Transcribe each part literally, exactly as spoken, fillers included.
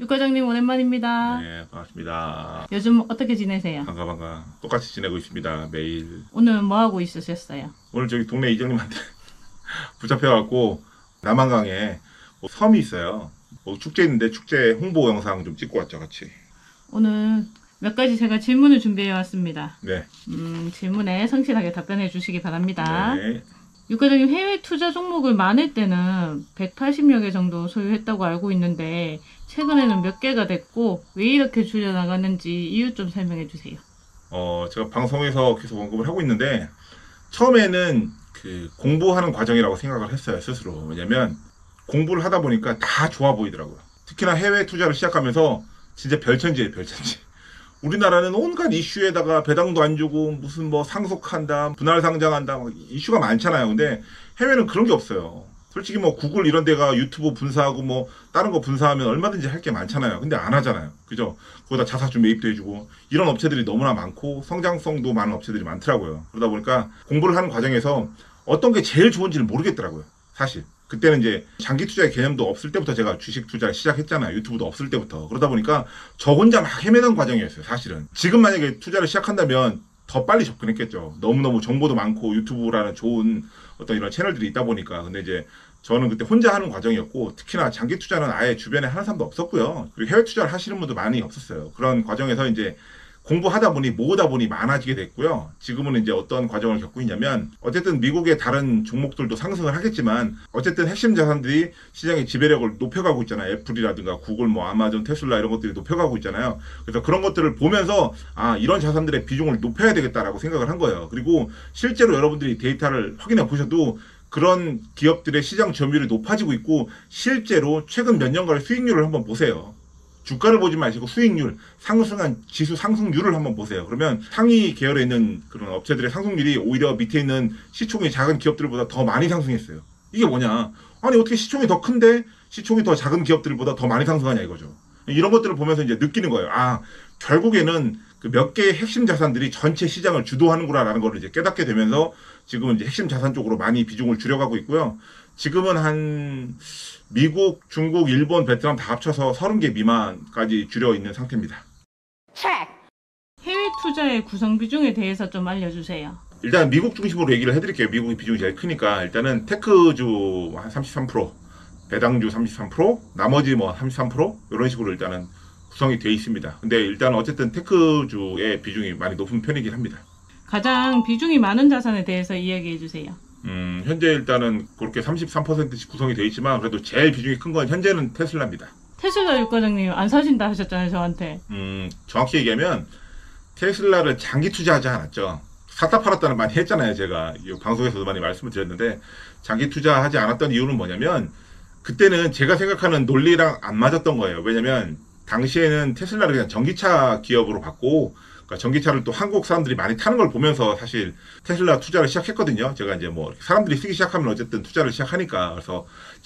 육 과장님 오랜만입니다. 네, 반갑습니다. 요즘 어떻게 지내세요? 반가 반가. 똑같이 지내고 있습니다. 매일. 오늘 뭐 하고 있으셨어요? 오늘 저기 동네 이장님한테 붙잡혀갖고 남한강에 뭐 섬이 있어요. 뭐 축제 있는데 축제 홍보 영상 좀 찍고 왔죠, 같이. 오늘 몇 가지 제가 질문을 준비해 왔습니다. 네. 음, 질문에 성실하게 답변해 주시기 바랍니다. 네. 육 과장님 해외 투자 종목을 많을 때는 백팔십여 개 정도 소유했다고 알고 있는데 최근에는 몇 개가 됐고 왜 이렇게 줄여나가는지 이유 좀 설명해 주세요. 어, 제가 방송에서 계속 언급을 하고 있는데 처음에는 그 공부하는 과정이라고 생각을 했어요, 스스로. 왜냐면 공부를 하다 보니까 다 좋아 보이더라고요. 특히나 해외 투자를 시작하면서 진짜 별천지예요, 별천지. 우리나라는 온갖 이슈에다가 배당도 안 주고 무슨 뭐 상속한다, 분할 상장한다, 막 이슈가 많잖아요. 근데 해외는 그런 게 없어요. 솔직히 뭐 구글 이런 데가 유튜브 분사하고 뭐 다른 거 분사하면 얼마든지 할 게 많잖아요. 근데 안 하잖아요. 그죠? 거기다 자사주 매입도 해주고 이런 업체들이 너무나 많고 성장성도 많은 업체들이 많더라고요. 그러다 보니까 공부를 하는 과정에서 어떤 게 제일 좋은지를 모르겠더라고요. 사실. 그때는 이제 장기 투자의 개념도 없을 때부터 제가 주식 투자를 시작했잖아요. 유튜브도 없을 때부터. 그러다 보니까 저 혼자 막 헤매는 과정이었어요, 사실은. 지금 만약에 투자를 시작한다면 더 빨리 접근했겠죠. 너무너무 정보도 많고 유튜브라는 좋은 어떤 이런 채널들이 있다 보니까. 근데 이제 저는 그때 혼자 하는 과정이었고, 특히나 장기 투자는 아예 주변에 하는 사람도 없었고요. 그리고 해외 투자를 하시는 분도 많이 없었어요. 그런 과정에서 이제 공부하다 보니 모으다 보니 많아지게 됐고요. 지금은 이제 어떤 과정을 겪고 있냐면 어쨌든 미국의 다른 종목들도 상승을 하겠지만 어쨌든 핵심 자산들이 시장의 지배력을 높여가고 있잖아요. 애플이라든가 구글, 뭐 아마존, 테슬라 이런 것들이 높여가고 있잖아요. 그래서 그런 것들을 보면서 아, 이런 자산들의 비중을 높여야 되겠다라고 생각을 한 거예요. 그리고 실제로 여러분들이 데이터를 확인해 보셔도 그런 기업들의 시장 점유율이 높아지고 있고 실제로 최근 몇 년간의 수익률을 한번 보세요. 주가를 보지 마시고 수익률, 상승한 지수 상승률을 한번 보세요. 그러면 상위 계열에 있는 그런 업체들의 상승률이 오히려 밑에 있는 시총이 작은 기업들보다 더 많이 상승했어요. 이게 뭐냐? 아니 어떻게 시총이 더 큰데 시총이 더 작은 기업들보다 더 많이 상승하냐 이거죠. 이런 것들을 보면서 이제 느끼는 거예요. 아, 결국에는 그 몇 개의 핵심 자산들이 전체 시장을 주도하는구나라는 걸 이제 깨닫게 되면서 지금은 이제 핵심 자산 쪽으로 많이 비중을 줄여가고 있고요. 지금은 한 미국, 중국, 일본, 베트남 다 합쳐서 서른 개 미만까지 줄여 있는 상태입니다. 해외 투자의 구성 비중에 대해서 좀 알려주세요. 일단 미국 중심으로 얘기를 해드릴게요. 미국의 비중이 제일 크니까. 일단은 테크주 한 삼십삼 퍼센트, 배당주 삼십삼 퍼센트, 나머지 뭐 삼십삼 퍼센트 이런 식으로 일단은 구성이 되어 있습니다. 근데 일단 어쨌든 테크주의 비중이 많이 높은 편이긴 합니다. 가장 비중이 많은 자산에 대해서 이야기해 주세요. 음, 현재 일단은 그렇게 삼십삼 퍼센트씩 구성이 되어 있지만 그래도 제일 비중이 큰 건 현재는 테슬라입니다. 테슬라 육 과장님 안 사신다 하셨잖아요, 저한테. 음, 정확히 얘기하면 테슬라를 장기 투자하지 않았죠. 샀다 팔았다는 많이 했잖아요. 제가 이 방송에서도 많이 말씀을 드렸는데 장기 투자하지 않았던 이유는 뭐냐면 그때는 제가 생각하는 논리랑 안 맞았던 거예요. 왜냐면 당시에는 테슬라를 그냥 전기차 기업으로 봤고 그러니까 전기차를 또 한국 사람들이 많이 타는 걸 보면서 사실 테슬라 투자를 시작했거든요. 제가 이제 뭐 사람들이 쓰기 시작하면 어쨌든 투자를 시작하니까. 그래서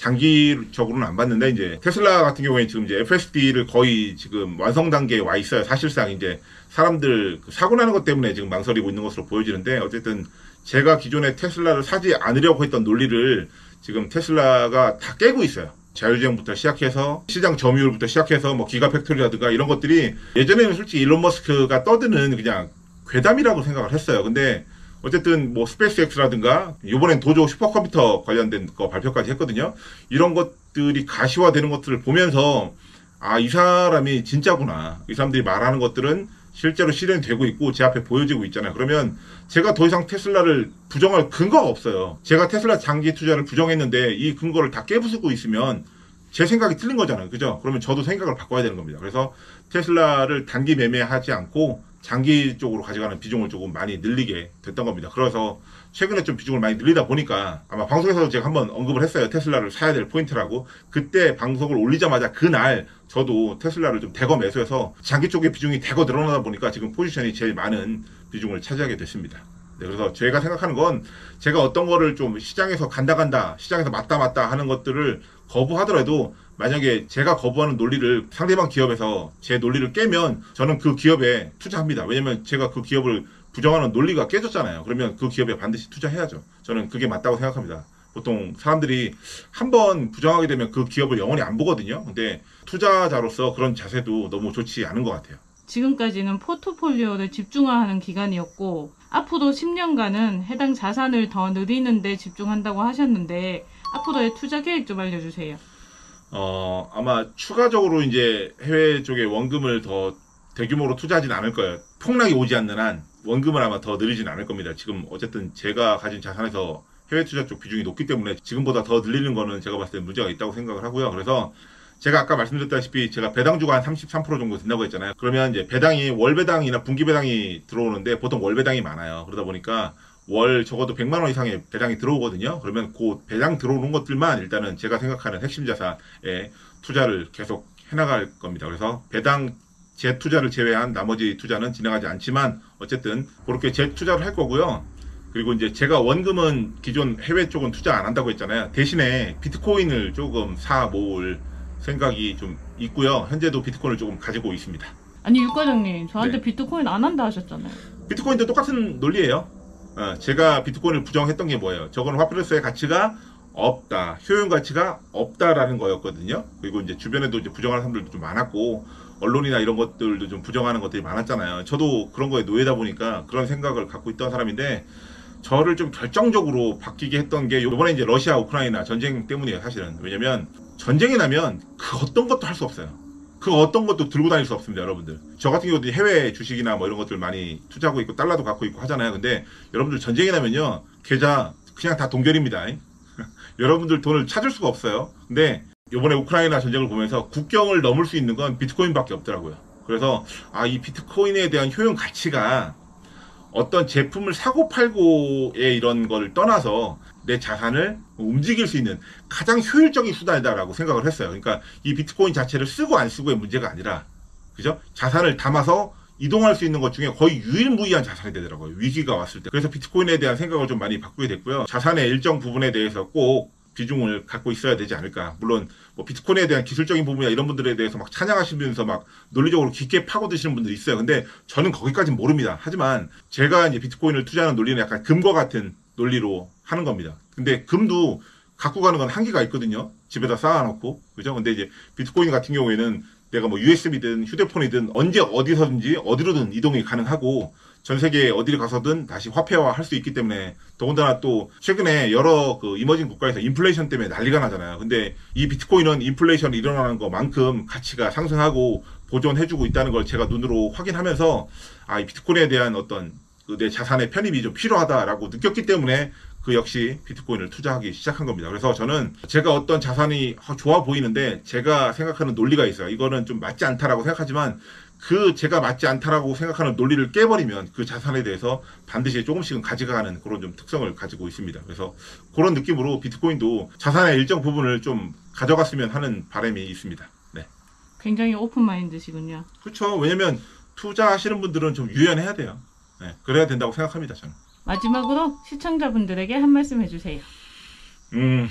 장기적으로는 안 봤는데 이제 테슬라 같은 경우에 지금 이제 에프에스디를 거의 지금 완성 단계에 와 있어요. 사실상 이제 사람들 사고 나는 것 때문에 지금 망설이고 있는 것으로 보여지는데 어쨌든 제가 기존에 테슬라를 사지 않으려고 했던 논리를 지금 테슬라가 다 깨고 있어요. 자율주행부터 시작해서 시장 점유율부터 시작해서 뭐 기가팩토리라든가 이런 것들이 예전에는 솔직히 일론 머스크가 떠드는 그냥 괴담이라고 생각을 했어요. 근데 어쨌든 뭐 스페이스엑스라든가 이번엔 도조 슈퍼컴퓨터 관련된 거 발표까지 했거든요. 이런 것들이 가시화되는 것들을 보면서 아, 이 사람이 진짜구나. 이 사람들이 말하는 것들은 실제로 실현이 되고 있고 제 앞에 보여지고 있잖아요. 그러면 제가 더 이상 테슬라를 부정할 근거가 없어요. 제가 테슬라 장기 투자를 부정했는데 이 근거를 다 깨부수고 있으면 제 생각이 틀린 거잖아요. 그죠? 그러면 저도 생각을 바꿔야 되는 겁니다. 그래서 테슬라를 단기 매매하지 않고 장기 쪽으로 가져가는 비중을 조금 많이 늘리게 됐던 겁니다. 그래서 최근에 좀 비중을 많이 늘리다 보니까 아마 방송에서도 제가 한번 언급을 했어요. 테슬라를 사야 될 포인트라고. 그때 방송을 올리자마자 그날 저도 테슬라를 좀 대거 매수해서 장기 쪽의 비중이 대거 늘어나다 보니까 지금 포지션이 제일 많은 비중을 차지하게 됐습니다. 네, 그래서 제가 생각하는 건 제가 어떤 거를 좀 시장에서 간다 간다, 시장에서 맞다 맞다 하는 것들을 거부하더라도 만약에 제가 거부하는 논리를 상대방 기업에서 제 논리를 깨면 저는 그 기업에 투자합니다. 왜냐면 제가 그 기업을 부정하는 논리가 깨졌잖아요. 그러면 그 기업에 반드시 투자해야죠. 저는 그게 맞다고 생각합니다. 보통 사람들이 한번 부정하게 되면 그 기업을 영원히 안 보거든요. 근데 투자자로서 그런 자세도 너무 좋지 않은 것 같아요. 지금까지는 포트폴리오를 집중화하는 기간이었고 앞으로 십 년간은 해당 자산을 더 늘리는 데 집중한다고 하셨는데 앞으로의 투자 계획 좀 알려주세요. 어, 아마 추가적으로 이제 해외 쪽에 원금을 더 대규모로 투자하진 않을 거예요. 폭락이 오지 않는 한 원금을 아마 더 늘리진 않을 겁니다. 지금 어쨌든 제가 가진 자산에서 해외 투자 쪽 비중이 높기 때문에 지금보다 더 늘리는 거는 제가 봤을 때 문제가 있다고 생각을 하고요. 그래서 제가 아까 말씀드렸다시피 제가 배당주가 한 삼십삼 퍼센트 정도 된다고 했잖아요. 그러면 이제 배당이 월 배당이나 분기 배당이 들어오는데 보통 월 배당이 많아요. 그러다 보니까 월 적어도 백만 원 이상의 배당이 들어오거든요. 그러면 그 배당 들어오는 것들만 일단은 제가 생각하는 핵심 자산에 투자를 계속 해나갈 겁니다. 그래서 배당 재투자를 제외한 나머지 투자는 진행하지 않지만 어쨌든 그렇게 재투자를 할 거고요. 그리고 이제 제가 원금은 기존 해외 쪽은 투자 안 한다고 했잖아요. 대신에 비트코인을 조금 사 모을 생각이 좀 있고요. 현재도 비트코인을 조금 가지고 있습니다. 아니 유 과장님 저한테 네. 비트코인 안 한다 하셨잖아요. 비트코인도 똑같은 논리예요. 어, 제가 비트코인을 부정했던 게 뭐예요? 저거는 화폐로서의 가치가 없다, 효용 가치가 없다라는 거였거든요. 그리고 이제 주변에도 이제 부정하는 사람들도 좀 많았고 언론이나 이런 것들도 좀 부정하는 것들이 많았잖아요. 저도 그런 거에 노예다 보니까 그런 생각을 갖고 있던 사람인데 저를 좀 결정적으로 바뀌게 했던 게 이번에 이제 러시아 우크라이나 전쟁 때문이에요. 사실은. 왜냐면 전쟁이 나면 그 어떤 것도 할 수 없어요. 그 어떤 것도 들고 다닐 수 없습니다, 여러분들. 저 같은 경우도 해외 주식이나 뭐 이런 것들 많이 투자하고 있고 달러도 갖고 있고 하잖아요. 근데 여러분들 전쟁이 나면요, 계좌 그냥 다 동결입니다. 여러분들 돈을 찾을 수가 없어요. 근데 이번에 우크라이나 전쟁을 보면서 국경을 넘을 수 있는 건 비트코인밖에 없더라고요. 그래서 아, 이 비트코인에 대한 효용 가치가 어떤 제품을 사고 팔고의 이런 거를 떠나서 내 자산을 움직일 수 있는 가장 효율적인 수단이다라고 생각을 했어요. 그러니까 이 비트코인 자체를 쓰고 안 쓰고의 문제가 아니라, 그죠? 자산을 담아서 이동할 수 있는 것 중에 거의 유일무이한 자산이 되더라고요. 위기가 왔을 때. 그래서 비트코인에 대한 생각을 좀 많이 바꾸게 됐고요. 자산의 일정 부분에 대해서 꼭 비중을 갖고 있어야 되지 않을까. 물론 뭐 비트코인에 대한 기술적인 부분이나 이런 분들에 대해서 막 찬양하시면서 막 논리적으로 깊게 파고드시는 분들이 있어요. 근데 저는 거기까지는 모릅니다. 하지만 제가 이제 비트코인을 투자하는 논리는 약간 금과 같은 논리로 하는 겁니다. 근데 금도 갖고 가는 건 한계가 있거든요. 집에다 쌓아놓고. 그죠? 근데 이제 비트코인 같은 경우에는 내가 뭐 유에스비든 휴대폰이든 언제 어디서든지 어디로든 이동이 가능하고 전 세계 어디를 가서든 다시 화폐화 할 수 있기 때문에, 더군다나 또 최근에 여러 그 이머징 국가에서 인플레이션 때문에 난리가 나잖아요. 근데 이 비트코인은 인플레이션이 일어나는 것만큼 가치가 상승하고 보존해주고 있다는 걸 제가 눈으로 확인하면서 아, 이 비트코인에 대한 어떤 그 내 자산의 편입이 좀 필요하다라고 느꼈기 때문에 그 역시 비트코인을 투자하기 시작한 겁니다. 그래서 저는 제가 어떤 자산이 좋아 보이는데 제가 생각하는 논리가 있어요. 이거는 좀 맞지 않다라고 생각하지만 그 제가 맞지 않다라고 생각하는 논리를 깨버리면 그 자산에 대해서 반드시 조금씩은 가져가는 그런 좀 특성을 가지고 있습니다. 그래서 그런 느낌으로 비트코인도 자산의 일정 부분을 좀 가져갔으면 하는 바람이 있습니다. 네. 굉장히 오픈마인드시군요. 그렇죠. 왜냐면 투자하시는 분들은 좀 유연해야 돼요. 네. 그래야 된다고 생각합니다, 저는. 마지막으로 시청자분들에게 한 말씀 해주세요. 음,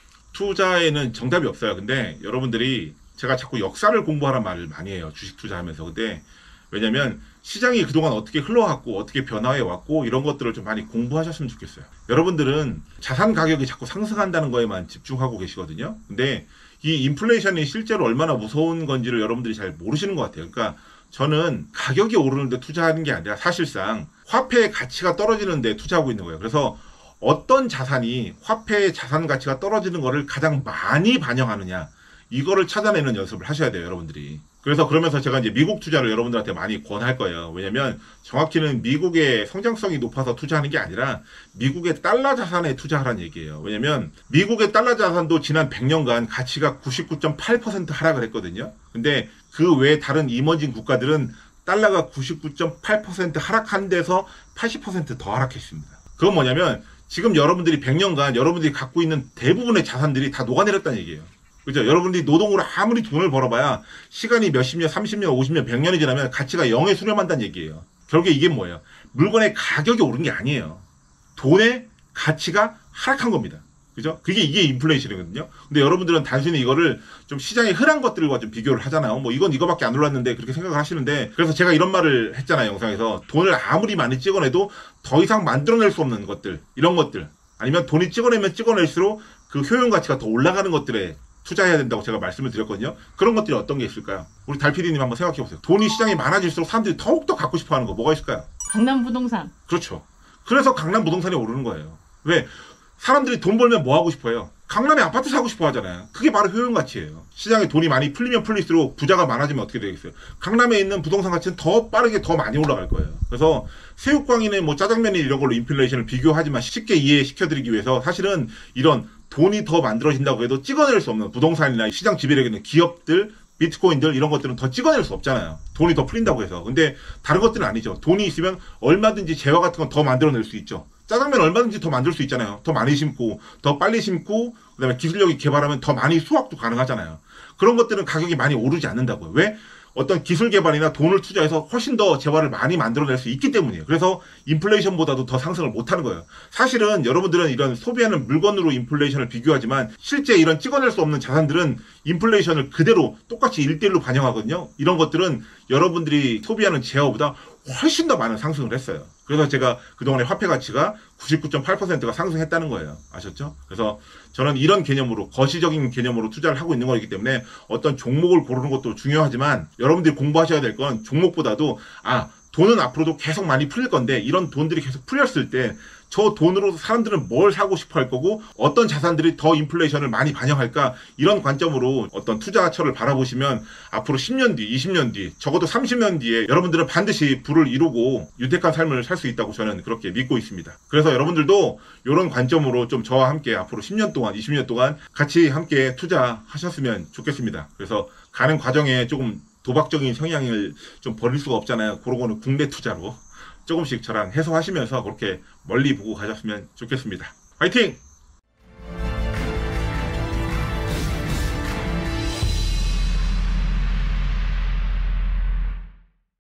투자에는 정답이 없어요. 근데 여러분들이 제가 자꾸 역사를 공부하란 말을 많이 해요. 주식 투자하면서. 근데 왜냐면 시장이 그동안 어떻게 흘러왔고 어떻게 변화해 왔고 이런 것들을 좀 많이 공부하셨으면 좋겠어요. 여러분들은 자산 가격이 자꾸 상승한다는 거에만 집중하고 계시거든요. 근데 이 인플레이션이 실제로 얼마나 무서운 건지를 여러분들이 잘 모르시는 것 같아요. 그러니까 저는 가격이 오르는데 투자하는 게 아니라 사실상 화폐의 가치가 떨어지는데 투자하고 있는 거예요. 그래서 어떤 자산이 화폐의 자산 가치가 떨어지는 거를 가장 많이 반영하느냐, 이거를 찾아내는 연습을 하셔야 돼요, 여러분들이. 그래서 그러면서 제가 이제 미국 투자를 여러분들한테 많이 권할 거예요. 왜냐면 정확히는 미국의 성장성이 높아서 투자하는 게 아니라 미국의 달러 자산에 투자하라는 얘기예요. 왜냐면 미국의 달러 자산도 지난 백 년간 가치가 구십구 점 팔 퍼센트 하락을 했거든요. 근데 그 외에 다른 이머징 국가들은 달러가 구십구 점 팔 퍼센트 하락한 데서 팔십 퍼센트 더 하락했습니다. 그건 뭐냐면 지금 여러분들이 백 년간 여러분들이 갖고 있는 대부분의 자산들이 다 녹아내렸다는 얘기예요. 그죠? 여러분들이 노동으로 아무리 돈을 벌어봐야 시간이 몇십 년, 삼십 년, 오십 년, 백 년이 지나면 가치가 영에 수렴한다는 얘기예요. 결국에 이게 뭐예요? 물건의 가격이 오른 게 아니에요. 돈의 가치가 하락한 겁니다. 그죠? 그게 이게 인플레이션이거든요. 근데 여러분들은 단순히 이거를 좀 시장의 흔한 것들과 좀 비교를 하잖아요. 뭐 이건 이거밖에 안 올랐는데 그렇게 생각을 하시는데, 그래서 제가 이런 말을 했잖아요, 영상에서. 돈을 아무리 많이 찍어내도 더 이상 만들어낼 수 없는 것들, 이런 것들, 아니면 돈이 찍어내면 찍어낼수록 그 효용 가치가 더 올라가는 것들에 투자해야 된다고 제가 말씀을 드렸거든요. 그런 것들이 어떤 게 있을까요? 우리 달피디님 한번 생각해 보세요. 돈이 시장이 많아질수록 사람들이 더욱더 갖고 싶어 하는 거 뭐가 있을까요? 강남 부동산. 그렇죠. 그래서 강남 부동산이 오르는 거예요. 왜? 사람들이 돈 벌면 뭐 하고 싶어요? 강남에 아파트 사고 싶어 하잖아요. 그게 바로 효용 가치예요. 시장에 돈이 많이 풀리면 풀릴수록 부자가 많아지면 어떻게 되겠어요? 강남에 있는 부동산 가치는 더 빠르게 더 많이 올라갈 거예요. 그래서 새우깡이나 뭐 짜장면이 이런 걸로 인플레이션을 비교하지만 쉽게 이해시켜드리기 위해서 사실은 이런 돈이 더 만들어진다고 해도 찍어낼 수 없는 부동산이나 시장 지배력 있는 기업들, 비트코인들 이런 것들은 더 찍어낼 수 없잖아요. 돈이 더 풀린다고 해서. 근데 다른 것들은 아니죠. 돈이 있으면 얼마든지 재화 같은 건 더 만들어낼 수 있죠. 짜장면 얼마든지 더 만들 수 있잖아요. 더 많이 심고 더 빨리 심고 그다음에 기술력이 개발하면 더 많이 수확도 가능하잖아요. 그런 것들은 가격이 많이 오르지 않는다고요. 왜? 어떤 기술 개발이나 돈을 투자해서 훨씬 더 재화를 많이 만들어낼 수 있기 때문이에요. 그래서 인플레이션보다도 더 상승을 못하는 거예요. 사실은 여러분들은 이런 소비하는 물건으로 인플레이션을 비교하지만 실제 이런 찍어낼 수 없는 자산들은 인플레이션을 그대로 똑같이 일 대 일로 반영하거든요. 이런 것들은 여러분들이 소비하는 재화보다 훨씬 더 많은 상승을 했어요. 그래서 제가 그동안의 화폐 가치가 구십구 점 팔 퍼센트가 상승했다는 거예요. 아셨죠? 그래서 저는 이런 개념으로 거시적인 개념으로 투자를 하고 있는 거기 때문에 어떤 종목을 고르는 것도 중요하지만 여러분들이 공부하셔야 될 건 종목보다도 아 돈은 앞으로도 계속 많이 풀릴 건데 이런 돈들이 계속 풀렸을 때 저 돈으로 사람들은 뭘 사고 싶어 할 거고 어떤 자산들이 더 인플레이션을 많이 반영할까 이런 관점으로 어떤 투자처를 바라보시면 앞으로 십 년 뒤, 이십 년 뒤, 적어도 삼십 년 뒤에 여러분들은 반드시 부를 이루고 유택한 삶을 살 수 있다고 저는 그렇게 믿고 있습니다. 그래서 여러분들도 이런 관점으로 좀 저와 함께 앞으로 십 년 동안, 이십 년 동안 같이 함께 투자하셨으면 좋겠습니다. 그래서 가는 과정에 조금 도박적인 성향을 좀 버릴 수가 없잖아요. 그런 거는 국내 투자로 조금씩 저랑 해소하시면서 그렇게 멀리 보고 가셨으면 좋겠습니다. 화이팅!